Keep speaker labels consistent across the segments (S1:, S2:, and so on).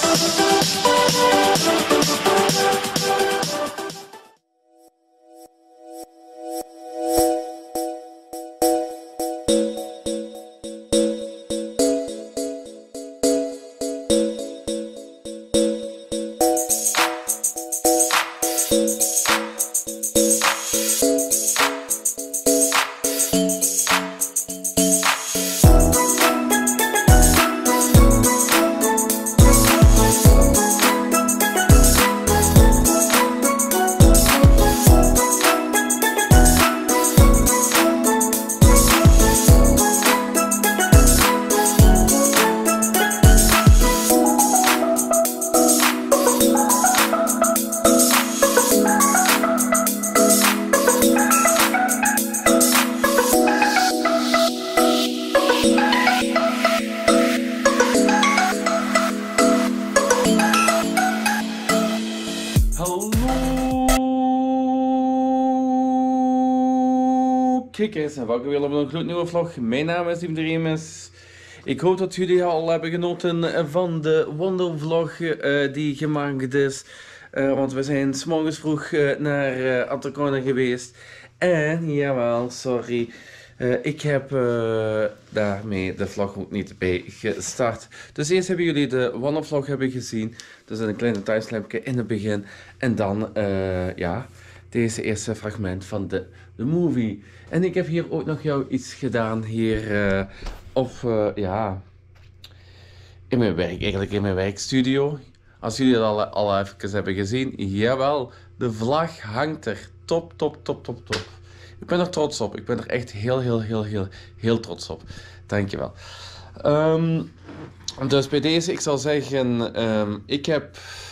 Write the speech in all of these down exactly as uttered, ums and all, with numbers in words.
S1: Kijkers en welkom weer op een gloednieuwe vlog. Mijn naam is Dieven Remus. Ik hoop dat jullie al hebben genoten van de wandelvlog uh, die gemaakt is. Uh, want we zijn 's morgens vroeg uh, naar uh, Antakona geweest. En, jawel, sorry. Uh, ik heb uh, daarmee de vlog ook niet bij gestart. Dus eerst hebben jullie de wandelvlog hebben gezien. Dus een kleine timeslapje in het begin. En dan, uh, ja... deze eerste fragment van de, de movie. En ik heb hier ook nog jou iets gedaan hier uh, op, uh, ja, in mijn werk, eigenlijk in mijn werkstudio. Als jullie het al, al even hebben gezien, jawel, de vlag hangt er. Top, top, top, top, top. Ik ben er trots op. Ik ben er echt heel, heel, heel, heel, heel trots op. Dankjewel. Um, dus bij deze, ik zal zeggen, um, ik heb...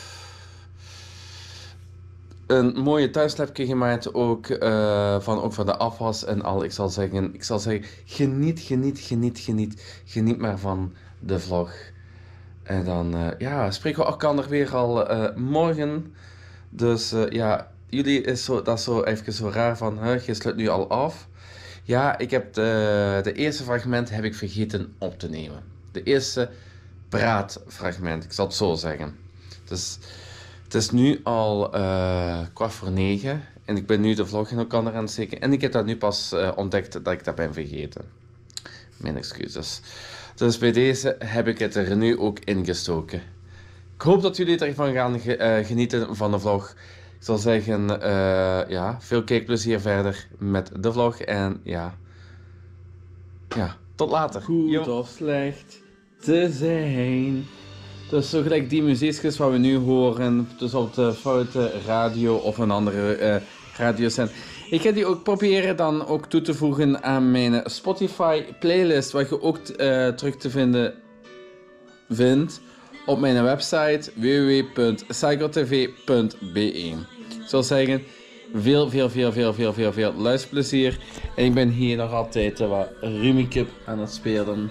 S1: een mooie thuislapje gemaakt, ook, uh, van, ook van de afwas en al. Ik zal zeggen, ik zal zeggen, geniet, geniet, geniet, geniet, geniet maar van de vlog. En dan, uh, ja, spreken we elkaar weer al uh, morgen. Dus, uh, ja, jullie is zo, dat is zo even zo raar van, huh, je sluit nu al af. Ja, ik heb de, de eerste fragment heb ik vergeten op te nemen. De eerste praatfragment, ik zal het zo zeggen. Dus... het is nu al uh, kwart voor negen en ik ben nu de vlog in elkaar aan het steken. En ik heb dat nu pas uh, ontdekt dat ik dat ben vergeten. Mijn excuses. Dus bij deze heb ik het er nu ook ingestoken. Ik hoop dat jullie ervan gaan ge uh, genieten van de vlog. Ik zal zeggen, uh, ja, veel kijkplezier verder met de vlog. En ja, ja, tot later. Goed Yo. Of slecht te zijn. Dus zo gelijk die muziekjes wat we nu horen, dus op de foute radio of een andere uh, radiozender. Ik ga die ook proberen dan ook toe te voegen aan mijn Spotify playlist, wat je ook uh, terug te vinden vindt op mijn website w w w punt psychotv punt b e. Ik zou zeggen, veel, veel, veel, veel, veel, veel, veel luisterplezier. En ik ben hier nog altijd uh, wat Rummikub aan het spelen.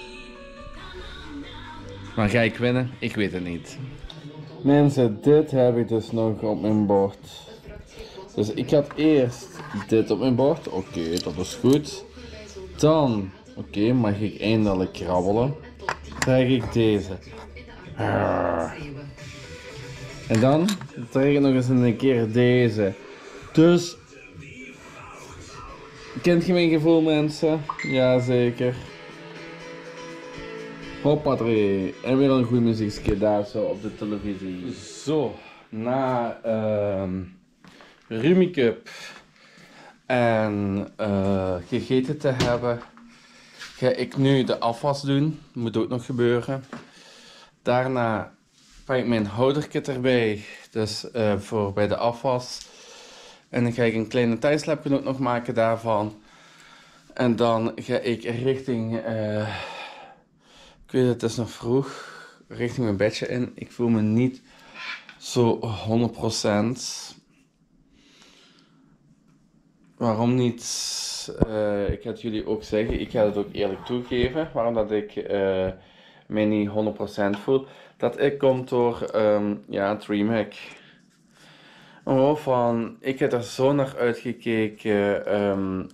S1: Maar ga ik winnen? Ik weet het niet. Mensen, dit heb ik dus nog op mijn bord. Dus ik had eerst dit op mijn bord. Oké, okay, dat is goed. Dan, oké, okay, mag ik eindelijk krabbelen. Krijg ik deze. En dan krijg ik nog eens een keer deze. Dus, kent je mijn gevoel, mensen? Jazeker. Hoppadree. En weer een goede muziekje daar zo op de televisie. Zo, na uh, Rummikub en uh, gegeten te hebben, ga ik nu de afwas doen. Moet ook nog gebeuren. Daarna pak ik mijn houdertje erbij, dus uh, voor bij de afwas. En dan ga ik een kleine tijdslapje ook nog maken daarvan. En dan ga ik richting... Uh, Ik weet het is nog vroeg, richting mijn bedje in. Ik voel me niet zo honderd procent. Waarom niet? Uh, ik ga het jullie ook zeggen, ik ga het ook eerlijk toegeven. Waarom dat ik uh, mij niet honderd procent voel. Dat ik komt door um, ja, DreamHack. Oh, van, ik heb er zo naar uitgekeken. Um,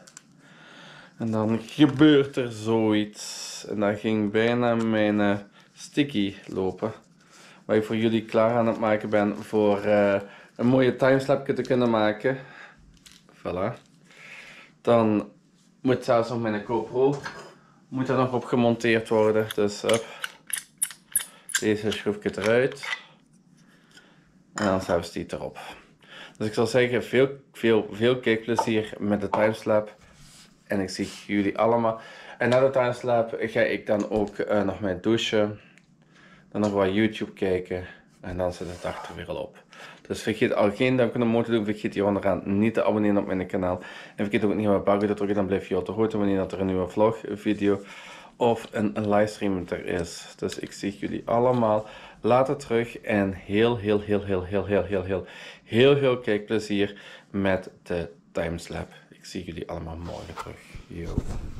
S1: En dan gebeurt er zoiets. En dat ging bijna mijn uh, sticky lopen. Waar ik voor jullie klaar aan het maken ben voor uh, een mooie timeslapje te kunnen maken. Voilà. Dan moet zelfs nog mijn GoPro moet er nog op gemonteerd worden. Dus up. Deze schroef ik eruit. En dan zelfs die erop. Dus ik zal zeggen, veel, veel, veel kijkplezier met de timeslap. En ik zie jullie allemaal. En na de timeslap ga ik dan ook uh, nog mijn douchen. Dan nog wat YouTube kijken. En dan zit de dag er weer al op. Dus vergeet al geen duimpje omhoog te doen. Vergeet je onderaan niet te abonneren op mijn kanaal. En vergeet ook niet op belletje te drukken. Dan blijf je op de hoogte wanneer dat er een nieuwe vlog, een video of een, een livestream er is. Dus ik zie jullie allemaal later terug. En heel, heel, heel, heel, heel, heel, heel, heel, heel veel kijkplezier met de timeslap. Ik zie jullie allemaal morgen terug. Yo.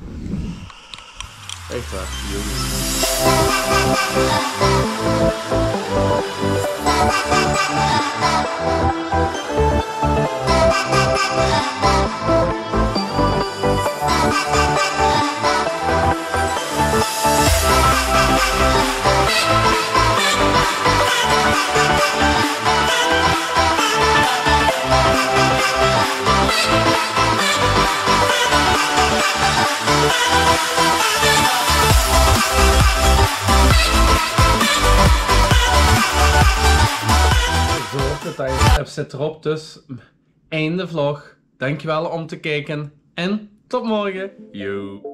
S1: Echt waar. Yo. De timeslap zit erop, dus einde vlog. Dankjewel om te kijken en tot morgen. Yo.